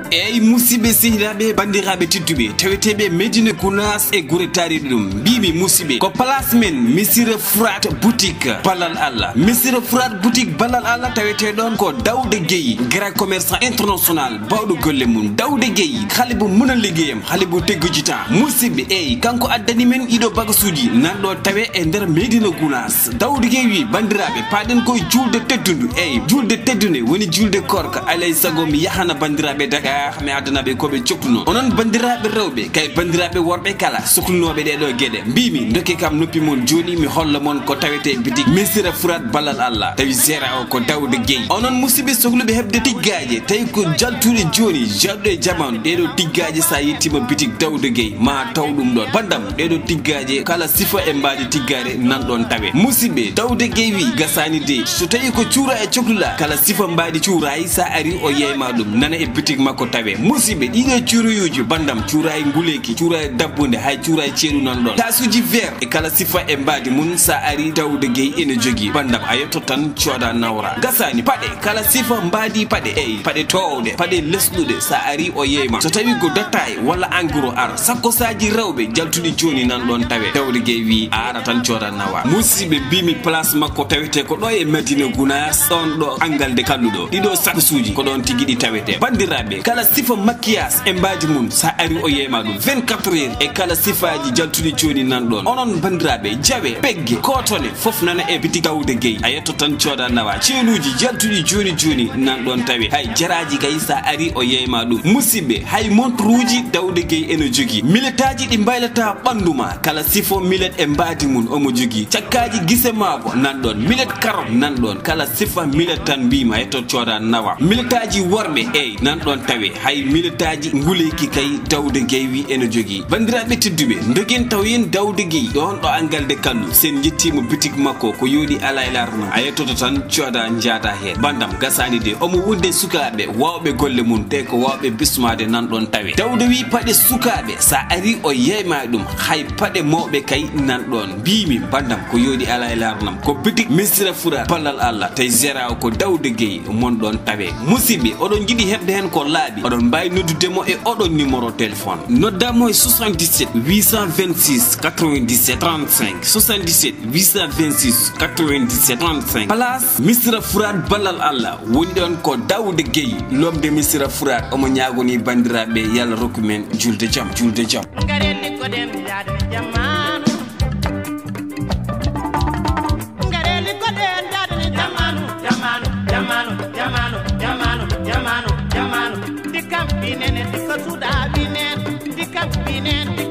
Ey musibe sehiraɓe bandiraɓe tedduɓe taweteɓe Medina Gounass e guure taariɗe ɗum mbimi musibe ko place men Missira Fourat boutique Ballal Allah Missira Fourat boutique Ballal Allah tawete ɗon ko Daouda Gueye grand commerçant international bawɗo golle mum Daouda Gueye hale bo muna liggueyam hale bo tegguji temps musibe ey kanko addani men ɗiɗo bagasuji nanɗo tawe e nder Medina Gounass Daouda Gueye wi bandiraɓe paɗen koye julde teddundu ey julde teddude woni julde korka alay sago mi yahana bandiraɓe Dakar mi addanaɓe koɓe coktuno onon bandiraɓe rewɓe kay bandiraɓe worɓe kala sohlunoɓe ɗeɗo gueɗe mbimi dokki kam noppi mon joni mi holla mon ko tawete bitik Missira Fourat Ballal Allah tawi gérant o ko Daouda Gueye onon musidɓe sohluɓe hebde tiggaji tawi ko jaltuɗe joni jalɗo e jamanu ɗeɗo tiggaji sa yettima bitik Daouda Gueye ma taw ɗum ɗon bandam ɗeɗo tiggaji kala sifa e mbaɗi tiggare nanɗon tawe musidɓe Daouda Gueye wi gasani de so tawi ko cuura e cohlula kala sifa mbaɗi cuurayi sa ari o yeyma ɗum nana e bitik makko tawe musidɓe ɗiɗo cuuroyuji bandam cuurayi nguleki cuurayi dabbude hay cuurayi ceeɗu nan ɗon tasuji vert e kala sifa e mbadi mum sa ari Daouda Gueye ene jogui bandam a yetto tan cooda nawra gasani paɗe kala sifa mbadi paɗe eyi paɗe towɗe paɗe lesɗuɗe sa ari o yeyma so tawi ko dattaye walla engrais ar sakkosaji rewɓe jaltuɗi joni nan ɗon tawe Daouda Gueye wi a ara tan cooda nawa musidɓe mbimi place makko tawete ko ɗo e Medina Gounass ɗon ɗo Angalde Kalluɗo ɗiɗo sakosuji ko ɗon tigui ɗi tawete bandiraɓe kala sifa maquillage e mbaji mum sa ari o yeyma ɗum 24 heures e kala sifaji jaltuɗi joni nan ɗon onon bandiraɓe jawe begge kotone foof nana e bitik Daouda Gueye a yetto tan cooda nawa ceeluji jaltuɗi joni nan ɗon tawe hay jaraji kay sa ari o yeyma ɗum musidɓe hay montre uji Daouda Gueye ene jogui miletaji ɗi mbaylata ɓanduma kala sifo milet e mbadi mum omo jogui cakkaji guise mako nan ɗon milet carotte nan ɗon kala sifa milet tan mbima yetto cooda nawa miletaji worɓe ey nan ɗon tawe hay miletaji nguleki kay Daouda Gueye wi ene jogui bandiraɓe tedduɓe dogen tawen Daouda Gueye ɗon ɗo Angalde Kallu sen jettimo bitik makko ko yoɗi ala e larno a yettoto tan cooda jaada hen bandam gasani de omo wonde sukaɓe wawɓe golle mum te ko wawɓe bismade nan ɗon tawe Daouda wi paɗe sukaɓe sa ari o yeyma ɗum hay paɗe mawɓe kay nan ɗon mbimi bandam ko yoɗi ala e larnam ko bitik Missira Fourat Ballal Allah tawi gérant o ko Daouda Gueye mon ɗon tawe musidɓe oɗon jiiɗi hebde hen ko laaɓi oɗon mbawi noddudemo e oɗon numéro téléphone noddamo e 77 826 97 35 77 826 97 35 place Missira Fourat Ballal Allah woni ɗon ko Daouda Gueye lomde Missira Fourat omo ñagoni bandiraɓe yalla rokku men julde jaam Binen, dikka suda binen, dikka binen.